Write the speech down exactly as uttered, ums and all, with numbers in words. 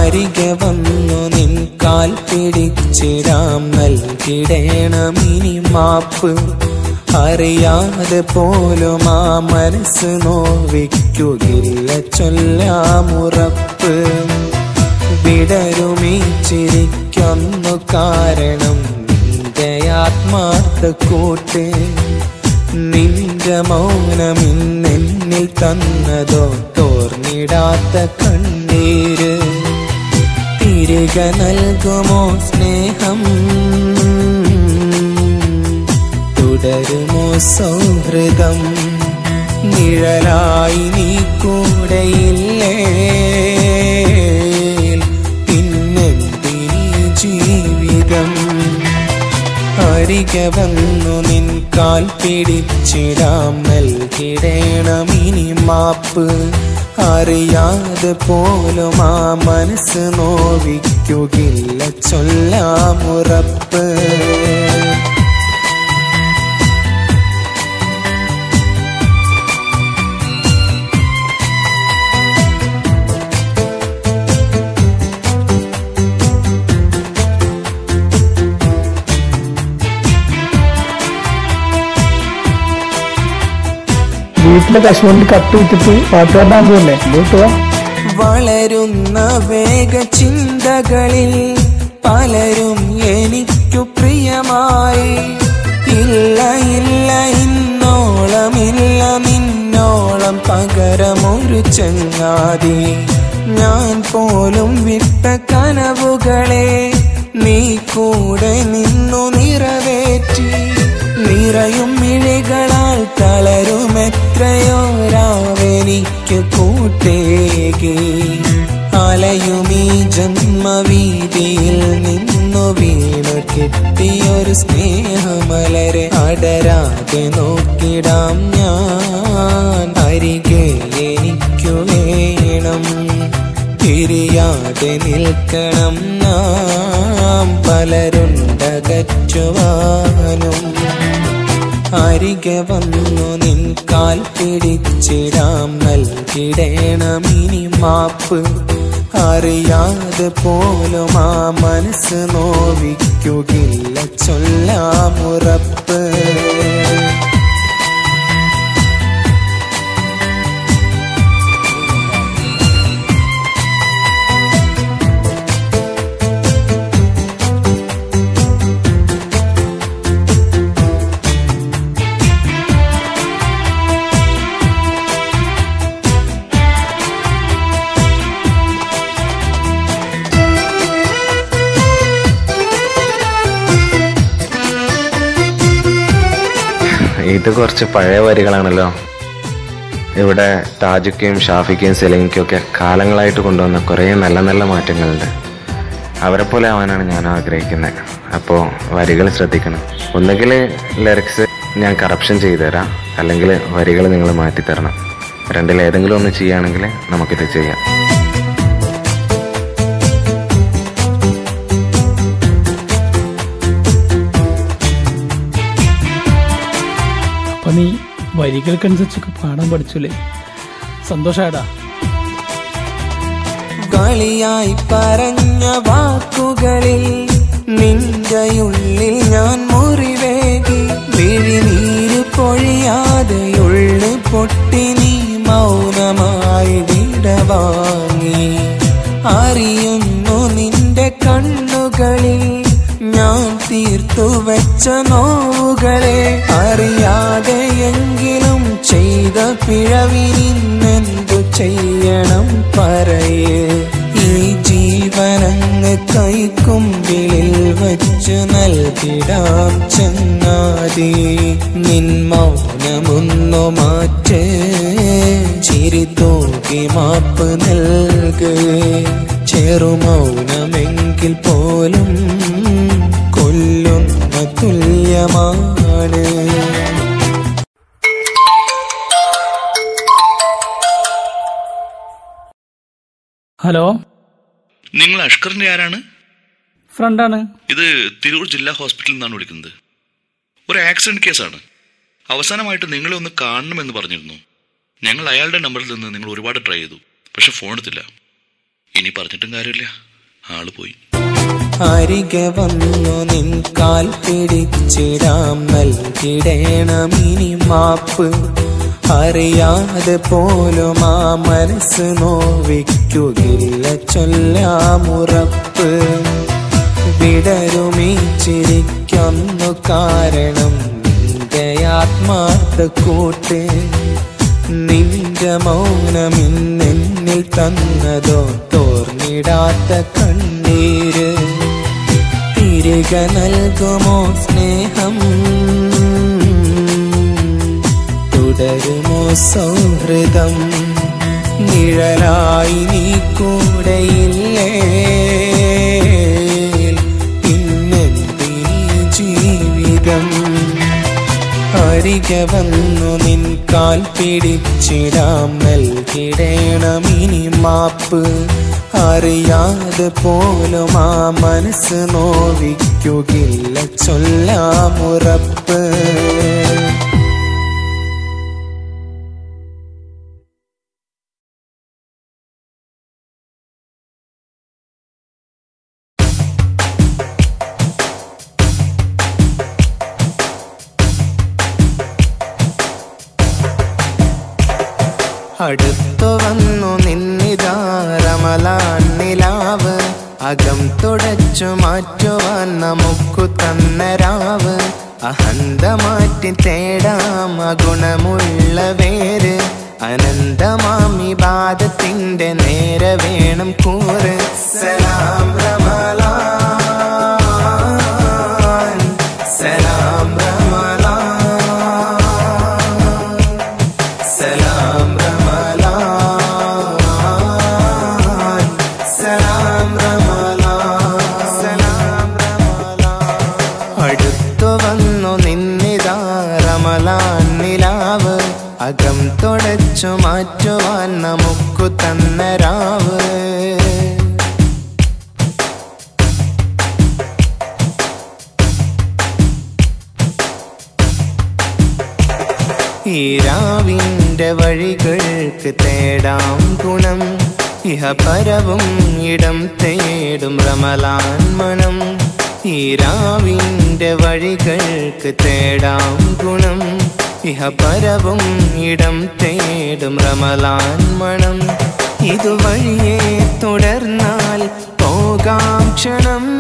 അരികെ വന്നു നിൻ കാൽ പിടിച്ചിടാം, നൽകിടേണമിനി മാപ്പ്. അറിയാതെ പോലും ആ മനസ്സ് നോവിക്കുകയില്ല ചൊല്ലാമുറപ്പ്. വിടരുമീ ചിരിക്കൊന്നു കാരണം നിന്റെ ആത്മാർത്ഥ കൂട്ട്. നിന്റെ മൗനമിന്നെന്നിൽ തന്നതോ തോർന്നിടാത്ത കണ്ണീര്. തിരികെ നൽകുമോ സ്നേഹം, തുടരുമോ സൗഹൃദം? നിഴലായി നീ കൂടെയില്ലേ, പിന്നെന്തിനീ ജീവിതം? അരികെ വന്നു നിൻ കാൽ പിടിച്ചിടാം, നൽകിടേണമിനി മാപ്പ്. അറിയാതെ പോലും ആ മനസ്സ് നോവിക്കുകയില്ല ചൊല്ലാമുറപ്പ്. വീട്ടിലെ കശുവണ്ടി കട്ട് വിറ്റിട്ട് പാട്ടുപാടാൻ പോകല്ലേ? വളരുന്ന വേഗ ചിന്തകളിൽ പലരും എനിക്കു പ്രിയമായി. ഇല്ല ഇല്ല ഇന്നോളമില്ല നിന്നോളം പകരമൊരു ചങ്ങാതി. ഞാൻ പോലും വിട്ട കനവുകളെ നീ കൂടെ നിന്നു നിറവേറ്റി. നിറയും മിഴികളാൽ തളരുമെത്രയോ രാവെനിക്ക് കൂട്ടേകി. അലയുമീ ജന്മവീതിയിൽ നിന്നു വീണു കിട്ടിയൊരു സ്നേഹമലരെ അടരാതെ നോക്കിടാം ഞാൻ. അരികെ എനിക്കു വേണം, പിരിയാതെ നിൽക്കണം നാം. പലരുണ്ടകറ്റുവാനും അരികെ വന്നു നിൻ കാൽ പിടിച്ചിടാം, നൽകിടേണമിനി മാപ്പ്. അറിയാതെ പോലും ആ മനസ്സ് നോവിക്കുകയില്ല ചൊല്ലാമുറപ്പ്. ഇത് കുറച്ച് പഴയ വരികളാണല്ലോ. ഇവിടെ താജുക്കയും ഷാഫിക്കയും സെലീംക്കും ഒക്കെ കാലങ്ങളായിട്ട് കൊണ്ടുവന്ന കുറേ നല്ല നല്ല മാറ്റങ്ങളുണ്ട്. അവരെ പോലെ ആവാനാണ് ഞാൻ ആഗ്രഹിക്കുന്നത്. അപ്പോൾ വരികൾ ശ്രദ്ധിക്കണം. ഒന്നുകിൽ ലിറിക്സ് ഞാൻ കറപ്ഷൻ ചെയ്തു തരാം, അല്ലെങ്കിൽ വരികൾ നിങ്ങൾ മാറ്റിത്തരണം. രണ്ടിലേതെങ്കിലും ഒന്ന് ചെയ്യുകയാണെങ്കിൽ നമുക്കിത് ചെയ്യാം. അപ്പൊ നീ വരികൾക്കനുസരിച്ചൊക്കെ പാടാൻ പഠിച്ചല്ലേ? സന്തോഷാടാ. കളിയായി പറഞ്ഞ വാക്കുകളിൽ നിന്റെയുള്ളിൽ ഞാൻ മുറിവേകി. വിഴിനീര് പൊഴിയാതെയുള്ളു പൊട്ടി നീ മൗനമായി വിടവാങ്ങി. അറിയുന്നു നിന്റെ കണ്ണുകളിൽ ഞാൻ തീർത്തു വെച്ച നോവുകളെ. അറിയാതെയെങ്കിലും ചെയ്ത പിഴവിനിന്നെന്തു ചെയ്യണം പറയേ. ഈ ജീവനങ്ങ് കൈക്കുമ്പിളിൽ വച്ചു നൽകിടാം ചങ്ങാതി. നിൻ മൗനമൊന്നു മാറ്റ്, ചിരി തൂക്കി മാപ്പ് നൽക്. ചെറുമൗനമെങ്കിൽ പോലും കൊല്ലുന്ന തുല്യമാണ്. ഹലോ, നിങ്ങൾ അഷ്കറിന്റെ ആരാണ്? ഫ്രണ്ടാണ്. ഇത് തിരൂർ ജില്ലാ ഹോസ്പിറ്റലിൽ നിന്നാണ് വിളിക്കുന്നത്. ഒരു ആക്സിഡന്റ് കേസാണ്. അവസാനമായിട്ട് നിങ്ങളെ ഒന്ന് കാണണമെന്ന് പറഞ്ഞിരുന്നു. ഞങ്ങൾ അയാളുടെ നമ്പറിൽ നിന്ന് നിങ്ങൾ ഒരുപാട് ട്രൈ ചെയ്തു, പക്ഷെ ഫോൺ എടുത്തില്ല. ഇനി പറഞ്ഞിട്ടും കാര്യമില്ല, ആള് പോയി. അരികെ വന്നു നിൻ കാൽ പിടിച്ചിടാം, നൽകിടേണം ഇനി മാപ്പ്. അറിയാതെ പോലും ആ മനസ്സ് നോവിക്കുകയില്ല ചൊല്ലാമുറപ്പ്. വിടരുമീ ചിരിക്കൊന്നു കാരണം നിന്റെ ആത്മാർത്ഥ കൂട്ട്. നിന്റെ മൗനം ഇന്നെന്നിൽ തന്നതോ തോർന്നിടാത്ത കണ്ണീര്. തിരികെ നൽകുമോ സ്നേഹം, തുടരുമോ സൗഹൃദം? നിഴലായി നീ കൂടെയില്ലേ, പിന്നെന്തിനീ ജീവിതം? അരികെ വന്നു നിൻ കാൽ പിടിച്ചിടാം, നൽകിടേണം ഇനി മാപ്പ്. അറിയാതെ പോലും ആ മനസ്സ് നോവിക്കുകയില്ല ചൊല്ലാമുറപ്പ്. അടുത്തു വന്നു നിന്നിതാ റമളാൻ നിലാവ്. അകം തുടച്ചു മാറ്റുവാൻ നമുക്കു തന്ന രാവ്. അഹന്ത മാറ്റി തേടാം അഗുണമുള്ള വേര്. അനന്തമാം ഇബാദത്തിന്റെ നേരെ വേണം കൂറ്. സലാം റമളാൻ, സലാം റമളാൻ, സലാം നിലാവ്. അകം തുടച്ചു മാറ്റുവാൻ നമുക്കു തന്ന രാവ്. ഈ രാവിന്റെ വഴികൾക്ക് തേടാം ഗുണം. ഇഹപരവും ഇടം തേടും റമളാൻ മണം. ഈ രാവിന്റെ വഴികൾക്ക് തേടാം ഗുണം. ഇഹപരവും ഇടം തേടും റമളാൻ മണം. ഇതുവഴിയെ തുടർന്നാൽ പോകാം ക്ഷണം.